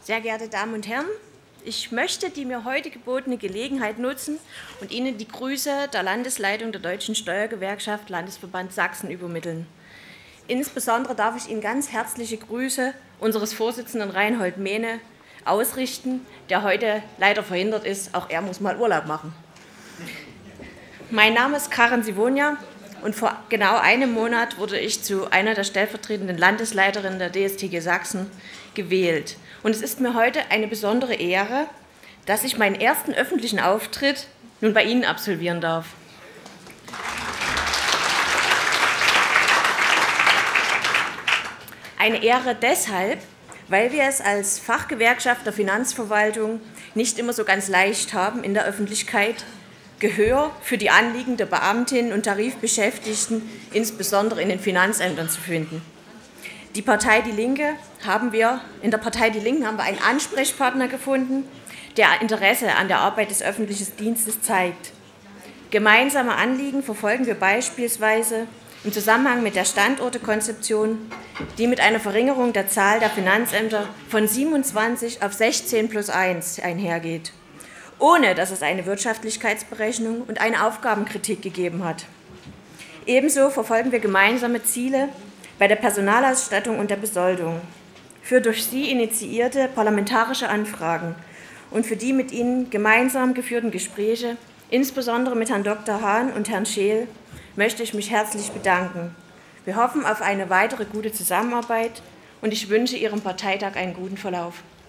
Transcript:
Sehr geehrte Damen und Herren, ich möchte die mir heute gebotene Gelegenheit nutzen und Ihnen die Grüße der Landesleitung der Deutschen Steuergewerkschaft Landesverband Sachsen übermitteln. Insbesondere darf ich Ihnen ganz herzliche Grüße unseres Vorsitzenden Reinhold Mehne ausrichten, der heute leider verhindert ist. Auch er muss mal Urlaub machen. Mein Name ist Karin Sivonia und vor genau einem Monat wurde ich zu einer der stellvertretenden Landesleiterinnen der DSTG Sachsen gewählt. Und es ist mir heute eine besondere Ehre, dass ich meinen ersten öffentlichen Auftritt nun bei Ihnen absolvieren darf. Eine Ehre deshalb, weil wir es als Fachgewerkschaft der Finanzverwaltung nicht immer so ganz leicht haben, in der Öffentlichkeit Gehör für die Anliegen der Beamtinnen und Tarifbeschäftigten, insbesondere in den Finanzämtern, zu finden. In der Partei Die Linken haben wir einen Ansprechpartner gefunden, der Interesse an der Arbeit des öffentlichen Dienstes zeigt. Gemeinsame Anliegen verfolgen wir beispielsweise im Zusammenhang mit der Standortekonzeption, die mit einer Verringerung der Zahl der Finanzämter von 27 auf 16+1 einhergeht, ohne dass es eine Wirtschaftlichkeitsberechnung und eine Aufgabenkritik gegeben hat. Ebenso verfolgen wir gemeinsame Ziele bei der Personalausstattung und der Besoldung, für durch Sie initiierte parlamentarische Anfragen und für die mit Ihnen gemeinsam geführten Gespräche, insbesondere mit Herrn Dr. Hahn und Herrn Scheel, möchte ich mich herzlich bedanken. Wir hoffen auf eine weitere gute Zusammenarbeit und ich wünsche Ihrem Parteitag einen guten Verlauf.